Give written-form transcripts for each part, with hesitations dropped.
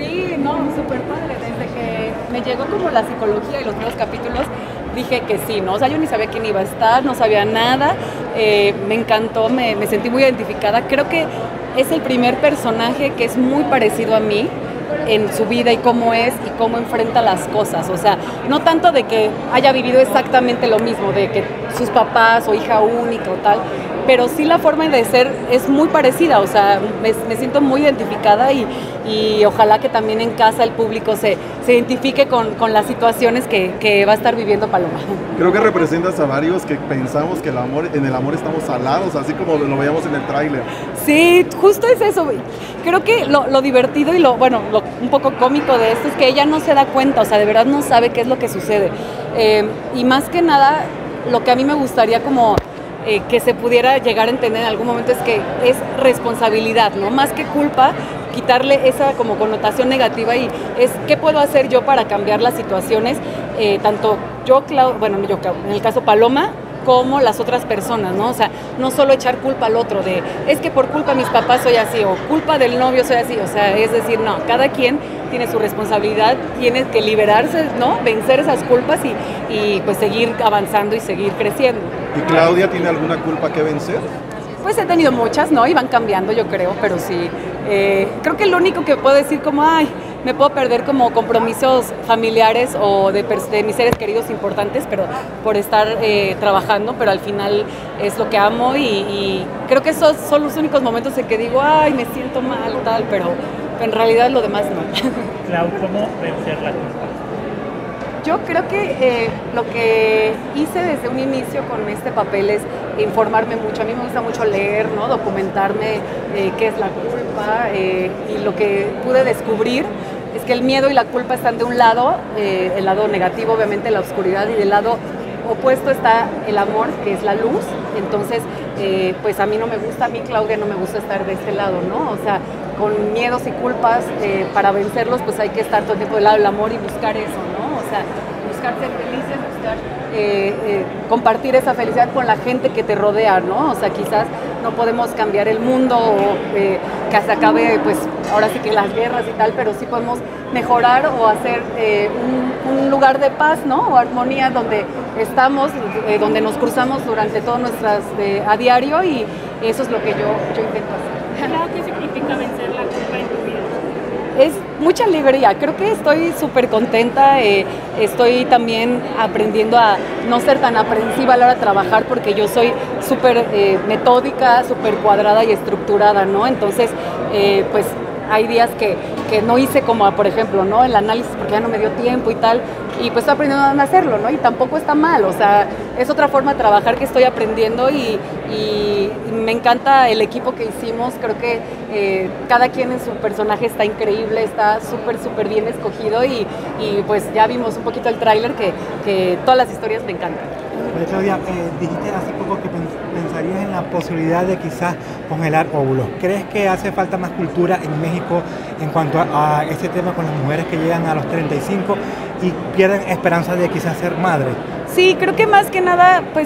Sí, no, súper padre. Desde que me llegó como la psicología y los nuevos capítulos, dije que sí, ¿no? O sea, yo ni sabía quién iba a estar, no sabía nada. Me encantó, me sentí muy identificada. Creo que es el primer personaje que es muy parecido a mí en su vida y cómo es y cómo enfrenta las cosas. O sea, no tanto de que haya vivido exactamente lo mismo, de que sus papás o hija única o tal, pero sí la forma de ser es muy parecida. O sea, me siento muy identificada y ojalá que también en casa el público se identifique con las situaciones que va a estar viviendo Paloma. Creo que representas a varios que pensamos que en el amor estamos salados, así como lo veíamos en el tráiler. Sí, justo es eso. Creo que lo divertido y lo un poco cómico de esto es que ella no se da cuenta, o sea, de verdad no sabe qué es lo que sucede. Y más que nada, lo que a mí me gustaría como que se pudiera llegar a entender en algún momento es que es responsabilidad, ¿no? Más que culpa, quitarle esa como connotación negativa y es qué puedo hacer yo para cambiar las situaciones, tanto yo, en el caso Paloma, como las otras personas, ¿no? O sea, no solo echar culpa al otro de, es que por culpa de mis papás soy así, o culpa del novio soy así, o sea, es decir, no, cada quien tiene su responsabilidad, tiene que liberarse, ¿no? Vencer esas culpas y pues seguir avanzando y seguir creciendo. ¿Y Claudia tiene alguna culpa que vencer? Pues he tenido muchas, ¿no? Y van cambiando, yo creo, pero sí. Creo que lo único que puedo decir como, ay, me puedo perder como compromisos familiares o de mis seres queridos importantes, pero por estar trabajando, pero al final es lo que amo y creo que esos son los únicos momentos en que digo, ay, me siento mal, tal, pero en realidad lo demás no. Clau, ¿cómo vencer la culpa? Yo creo que lo que hice desde un inicio con este papel es informarme mucho. A mí me gusta mucho leer, ¿no? Documentarme qué es la culpa y lo que pude descubrir es que el miedo y la culpa están de un lado, el lado negativo, obviamente la oscuridad, y del lado opuesto está el amor, que es la luz. Entonces, pues a mí Claudia, no me gusta estar de este lado, ¿no? O sea, con miedos y culpas, para vencerlos, pues hay que estar todo el tiempo del lado del amor y buscar eso, ¿no? O sea, buscar ser felices, buscar compartir esa felicidad con la gente que te rodea, ¿no? O sea, quizás no podemos cambiar el mundo o que se acabe, pues, ahora sí que las guerras y tal, pero sí podemos mejorar o hacer un lugar de paz, ¿no? O armonía donde estamos, donde nos cruzamos durante todas nuestras a diario y eso es lo que yo intento hacer. ¿Qué significa vencer la culpa en tu vida? Es mucha alegría, creo que estoy súper contenta, estoy también aprendiendo a no ser tan aprensiva a la hora de trabajar porque yo soy súper metódica, súper cuadrada y estructurada, ¿no? Entonces, pues hay días que no hice como, por ejemplo, ¿no? El análisis porque ya no me dio tiempo y tal, y pues estoy aprendiendo a hacerlo, ¿no? Y tampoco está mal, o sea, es otra forma de trabajar que estoy aprendiendo y me encanta el equipo que hicimos, creo que cada quien en su personaje está increíble, está súper bien escogido y pues ya vimos un poquito el tráiler que todas las historias me encantan. Oye, Claudia, dijiste hace poco que pensarías en la posibilidad de quizás congelar óvulos. ¿Crees que hace falta más cultura en México en cuanto a este tema con las mujeres que llegan a los 35 y pierden esperanza de quizás ser madre? Sí, creo que más que nada, pues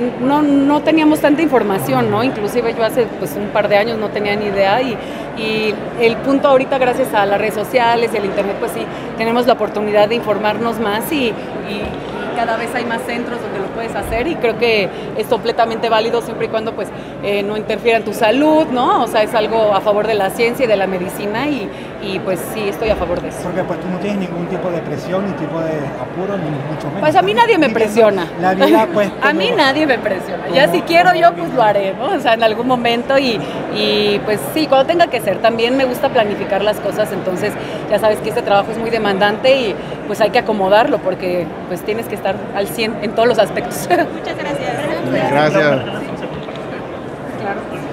no teníamos tanta información, ¿no? Inclusive yo hace pues un par de años no tenía ni idea y el punto ahorita, gracias a las redes sociales y el internet, pues sí, tenemos la oportunidad de informarnos más y cada vez hay más centros donde lo puedes hacer y creo que es completamente válido siempre y cuando pues no interfiera en tu salud, ¿no? O sea, es algo a favor de la ciencia y de la medicina y pues sí, estoy a favor de eso. Porque pues tú no tienes ningún tipo de presión, ni tipo de apuro, ni mucho menos. Pues a mí nadie me presiona. La vida pues... A mí nadie me presiona. Ya si quiero yo pues lo haré, ¿no? O sea, en algún momento y pues sí, cuando tenga que ser. También me gusta planificar las cosas, entonces ya sabes que este trabajo es muy demandante y pues hay que acomodarlo porque pues tienes que estar al 100 en todos los aspectos. Muchas gracias. Gracias. Claro.